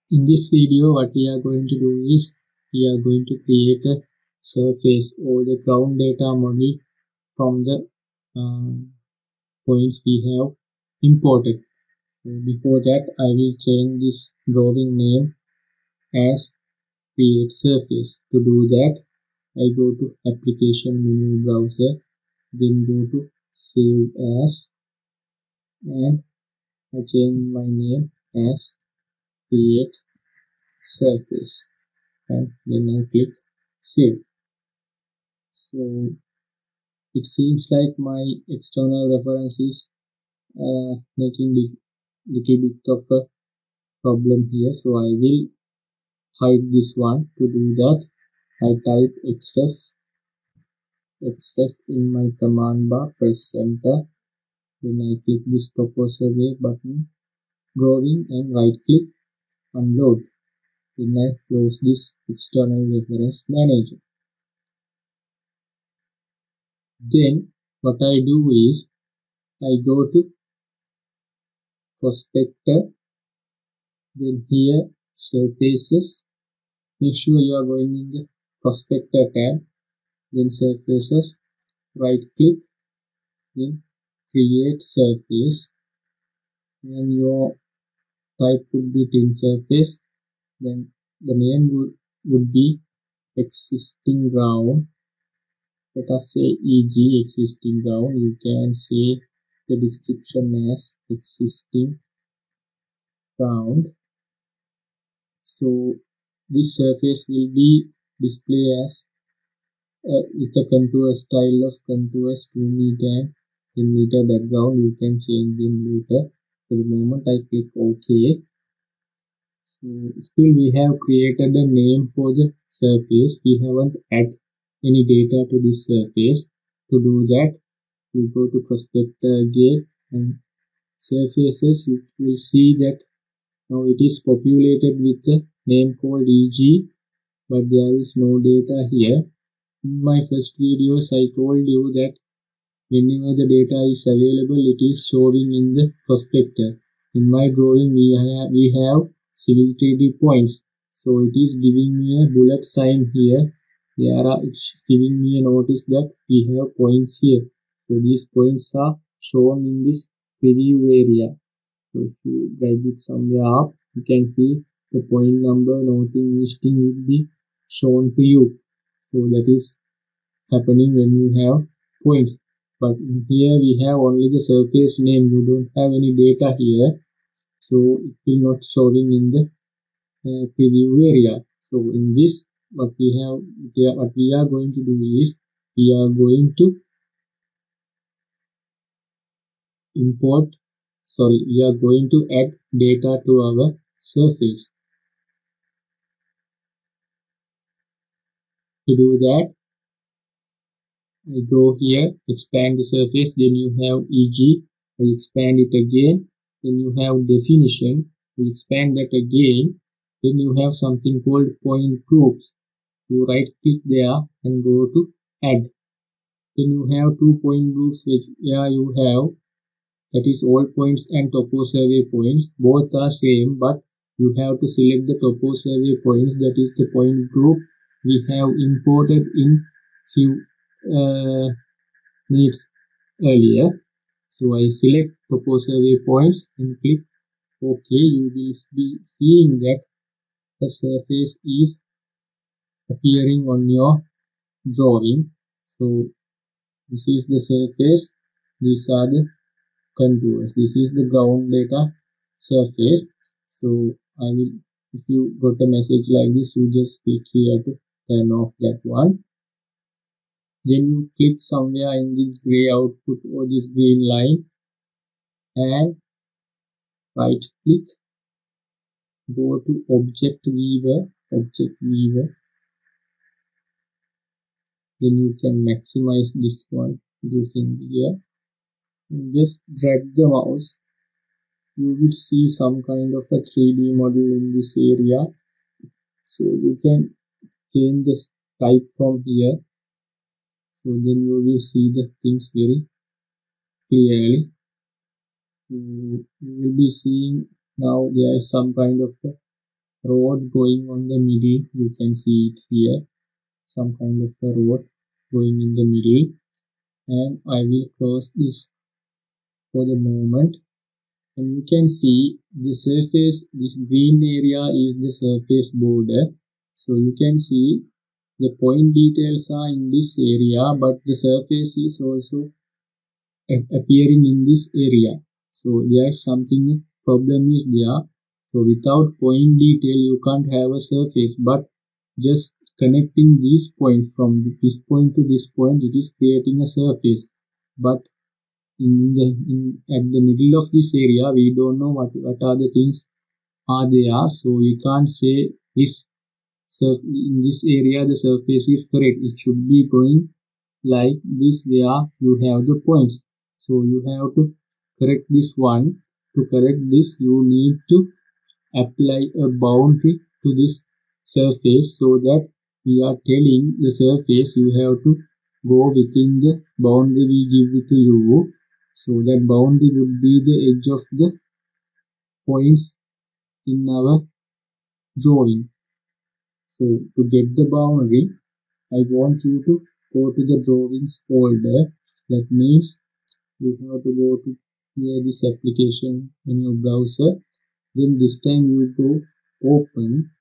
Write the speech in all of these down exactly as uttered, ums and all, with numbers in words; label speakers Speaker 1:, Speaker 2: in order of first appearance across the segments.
Speaker 1: In this video, what we are going to do is we are going to create a surface or the ground data model from the uh, points we have imported. So before that, I will change this drawing name as create surface. To do that, I go to application menu browser, then go to save as, and I change my name as create surface, and then I click save. So it seems like my external reference is uh, making a little bit of a problem here, so I will hide this one. To do that, I type xref xref in my command bar, press enter, then I click this topo survey button drawing and right click unload. Then I close this external reference manager. Then what I do is I go to prospector, then here surfaces. Make sure you are going in the prospector tab, then surfaces, right click, then create surface, and your type would be thin surface, then the name would, would be existing ground. Let us say E G existing ground. You can say the description as existing ground. So this surface will be displayed as uh, with a contour style of contours two meter and ten meter background. You can change them later. For the moment I click OK. So still we have created a name for the surface. We haven't added any data to this surface. To do that, you go to prospector again and surfaces. You will see that now it is populated with the name called E G, but there is no data here. In my first videos, I told you that whenever the data is available, it is showing in the prospector. In my drawing, we have, we have civil three D points. So it is giving me a bullet sign here. There are, it's giving me a notice that we have points here. So these points are shown in this preview area. So if you drag it somewhere up, you can see the point number, northing, easting will be shown to you. So that is happening when you have points. But in here we have only the surface name. You don't have any data here, so it will not showing in the uh, preview area. So in this, what we have, what we are going to do is we are going to import. Sorry, we are going to add data to our surface. To do that, I go here, expand the surface, then you have E G, I expand it again, then you have definition, I expand that again, then you have something called point groups. You right click there and go to add. Then you have two point groups which here you have, that is all points and topo survey points. Both are same, but you have to select the topo survey points, that is the point group we have imported in few uh, minutes earlier. So I select topo survey points and click OK. You will be seeing that the surface is appearing on your drawing. So this is the surface, these are the contours, this is the ground data surface. So I will, if you got a message like this, you just click here to turn off that one. Then you click somewhere in this gray output or this green line and right click, go to object viewer, object viewer, then you can maximize this one using here, and just drag the mouse. You will see some kind of a three D model in this area, so you can change the type from here, so then you will see the things very clearly. So you will be seeing now there is some kind of a road going on the middle. You can see it here, some kind of a road going in the middle. And I will close this for the moment. And you can see the surface, this green area is the surface border. So you can see the point details are in this area, but the surface is also appearing in this area. So there is something problem is there. So without point detail you can't have a surface, but just connecting these points from this point to this point, it is creating a surface. But in the in at the middle of this area we don't know what what are the things are there, so we can't say this in this area the surface is correct. It should be going like this where you have the points. So you have to correct this one. To correct this you need to apply a boundary to this surface, so that we are telling the surface you have to go within the boundary we give it to you. So that boundary would be the edge of the points in our drawing. So to get the boundary, I want you to go to the drawings folder. That means you have to go to here this application in your browser. Then this time you go open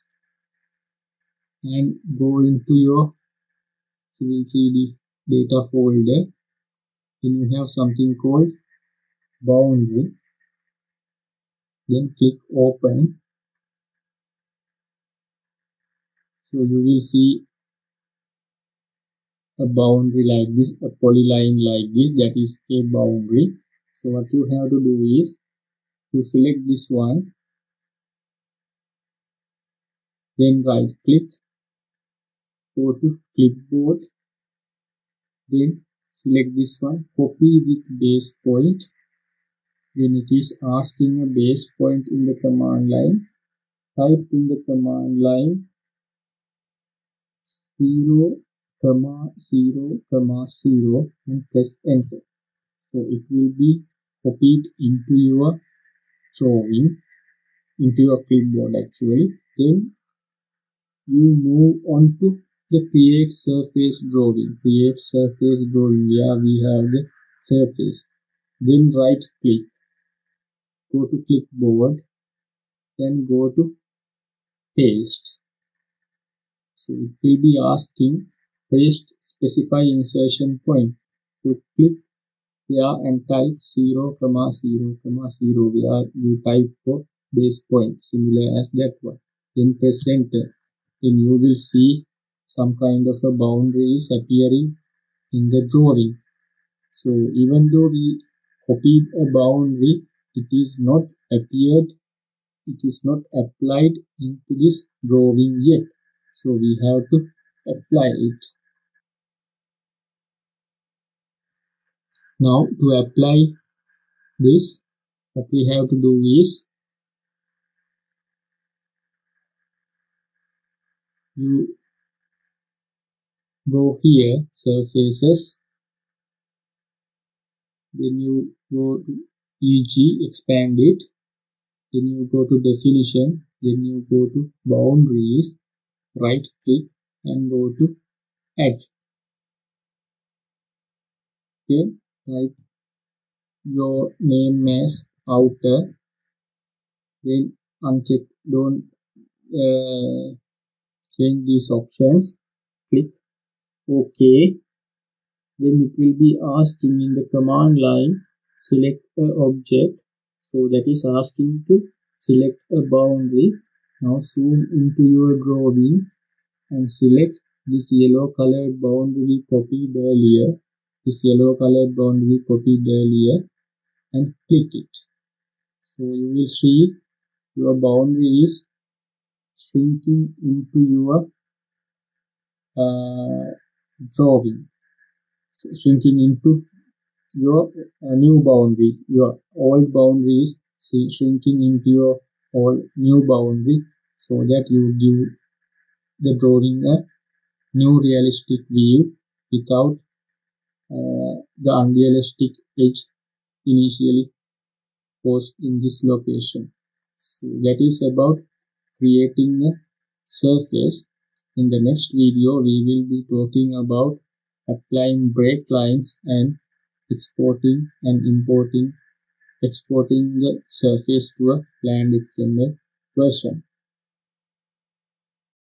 Speaker 1: and go into your Civil three D data folder. Then you have something called boundary. Then click open. So you will see a boundary like this, a polyline like this, that is a boundary. So what you have to do is to select this one, then right click, go to clipboard, then select this one, copy with base point. Then it is asking a base point in the command line. Type in the command line zero comma zero comma zero and press enter. So it will be copied into your drawing, into your clipboard actually. Then you move on to the create surface drawing. Create surface drawing where we have the surface. Then right click, go to clipboard, then go to paste. So it will be asking paste specify insertion point. So click there and type zero comma zero comma zero where you type for base point, similar as that one. Then press enter. Then you will see some kind of a boundary is appearing in the drawing. So even though we copied a boundary, it is not appeared, it is not applied into this drawing yet. So we have to apply it. Now to apply this, what we have to do is you go here, surfaces, then you go to E G, expand it, then you go to definition, then you go to boundaries, right click and go to add. Then type your name as outer, then uncheck, don't uh, change these options, click OK. Then it will be asking in the command line select a object. So that is asking to select a boundary. Now zoom into your drawing and select this yellow colored boundary we copied earlier. This yellow colored boundary we copied earlier and click it. So you will see your boundary is shrinking into your uh, drawing, so shrinking into your uh, new boundary. Your old boundary is shrinking into your old new boundary, so that you give the drawing a new realistic view without uh, the unrealistic edge initially posed in this location. So that is about creating a surface. In the next video, we will be talking about applying break lines and exporting and importing, exporting the surface to a planned X M L version.